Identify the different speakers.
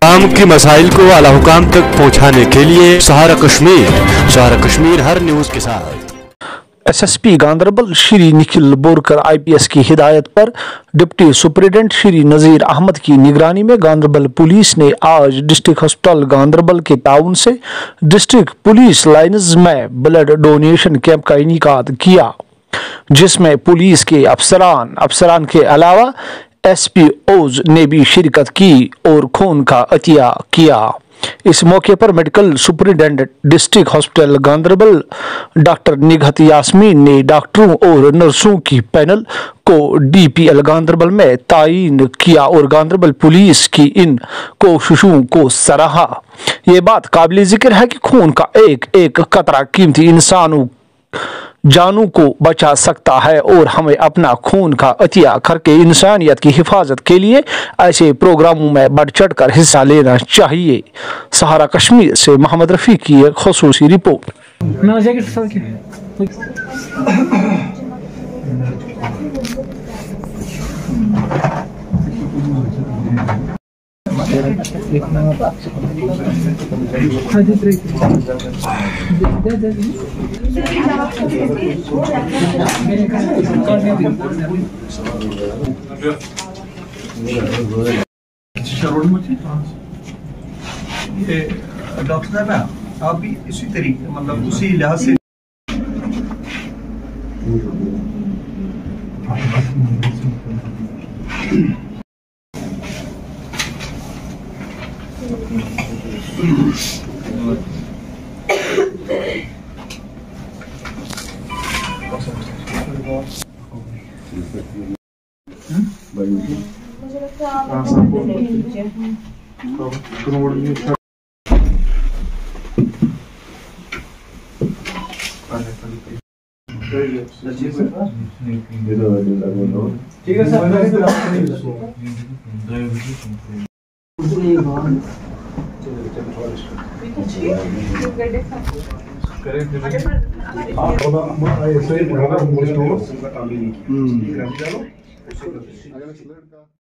Speaker 1: आवाम की मसाइल को आला हुकाम तक पहुँचाने के लिए सहारा कश्मीर हर न्यूज़ के साथ।
Speaker 2: SSP गांधरबल श्री निखिल बोरकर IPS की हिदायत पर डिप्टी सुपरिटेंडेंट श्री नज़ीर अहमद की निगरानी में गांधरबल पुलिस ने आज डिस्ट्रिक्ट हॉस्पिटल गांधरबल के ताउन से डिस्ट्रिक्ट पुलिस लाइन्स में ब्लड डोनेशन कैंप का इनेकाद किया, जिसमें पुलिस के अफसरान के अलावा SPOs ने भी शिरकत की और खून का अतिया किया। इस मौके पर medical superintendent district hospital Ganderbal doctor Nighat Yasmeen ने डॉक्टरों और नर्सों की पैनल को DPL गांधरबल में तायीन किया और गांधरबल पुलिस की इन कोशिशों को सराहा। ये बात काबिल जिक्र है कि खून का एक एक कतरा कीमती इंसानों जानों को बचा सकता है और हमें अपना खून का अतिया करके इंसानियत की हिफाजत के लिए ऐसे प्रोग्रामों में बढ़ चढ़ कर हिस्सा लेना चाहिए। सहारा कश्मीर से मोहम्मद रफ़ी की एक ख़ुसूसी रिपोर्ट।
Speaker 3: डॉक्टर साहब आप भी इसी तरीके मतलब उसी लिहाज से ठीक है सर